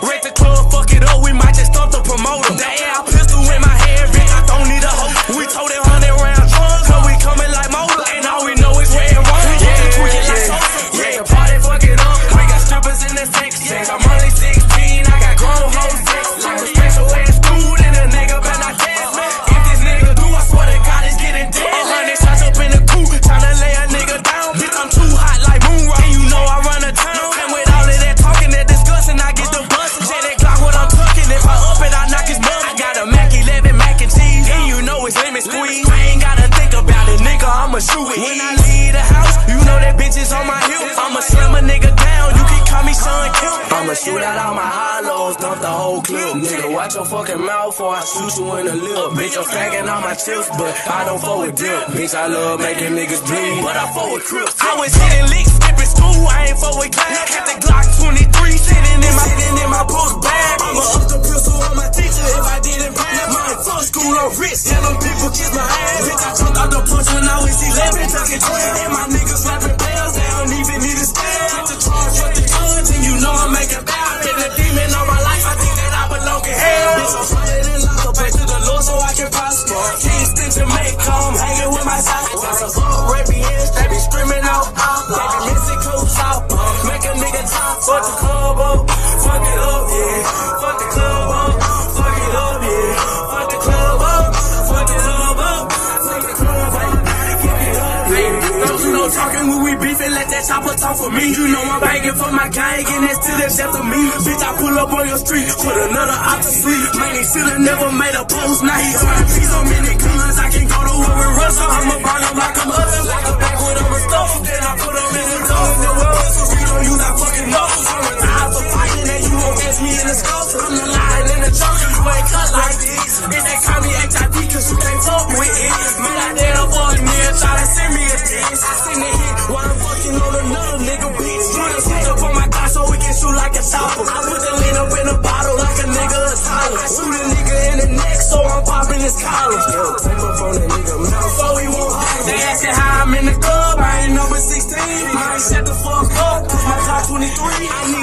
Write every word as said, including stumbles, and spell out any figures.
Rent the club, fuck it up, we might just stump the promoter. That air pistol in my hand, bitch, I don't need a hoe. We told it hundred round drugs, cause we coming like motor. And all we know is red and wrong. Yeah, yeah, tweak it like sosa. Yeah, the party, fuck it up. We got strippers in the section. I'm only sixteen, I got grown hoes sex. Like a special ed school, and a nigga better not test me. If this nigga do, I swear to God, it's getting dead. A hundred shots up in the coupe, tryna lay a nigga down. Bitch, I'm too hot like moon rock, and you know I run a town. And with all of that talking, that discussing, I get the bustin'. Check that Glock, what I'm tucking. If I up it, I knock his mother. I got a Mac eleven, mac and cheese, and you know it's lemon squeeze. I ain't gotta think about it, nigga, I'ma shoot it. When I leave the house, you know that bitch is on my heel. I'ma slam a nigga down, you can call me son Kim. I'ma shoot out all my hollows, dump the whole clip. Nigga, watch your fucking mouth or I shoot you in the lip. Bitch, I'm stacking all my chips, but I don't fuck with dip. Bitch, I love making niggas bleed, but I fuck with crips. I was hitting licks, skipping school, I ain't fuck with class. Had the Glock twenty-three sitting in my sitting in my book bag. I'ma up the pistol on my teacher if I didn't pass. My fuck school on wrist, tell them people kiss my ass. Bitch, I jumped out the punch when I was eleven, tucking twelve. And my niggas slapping bells, they don't even need a scale. Get the charge for the guns, and you know I'm making bad. Been a demon all my life, I think that I belong in hell. Bitch, I'm running in love, back to the Lord so I can prosper. Kingston, Jamaica, I'm hanging with my side. Some Arabians, they be screaming out, out. They be Mexico, South, make a nigga top. Fuck the club up, fuck it up, yeah. Fuck the club up, fuck it up, yeah. Fuck the club up, fuck it up, up. Fuck the club up, fuck it up, yeah. Don't you know talking when we beefing, let that chopper talk for me. You know I'm begging for my gang, and that's to the death of me. Bitch, I pull up on your street, put another op to sleep. Man, he should've never made a post, now he trying to see so many guns. I can go to war with Russia, I'ma burn them like I'm others. Like a back with them stuff, then I put them in the dome. Then we're hustles, we don't use our fucking nose. I'm retired for fighting, and you won't catch me in the scope. I'm the lion in the jungle, you ain't cut like this. And they call me H I D, cause you can't fuck with it. Man, I did a fuck nigga, try to send me a text. I send it hit while I'm fucking on another nigga beat. Tryna switch up on my car so we can shoot like a chopper. I put the lean up in a bottle like a nigga a toddler. I shoot a nigga in the neck so I'm popping his collar. Yo, take up on that nigga mouth before he won't holler. They asking how I'm in the club, I ain't number sixteen. I ain't shut the fuck up, cause my car twenty-three. I need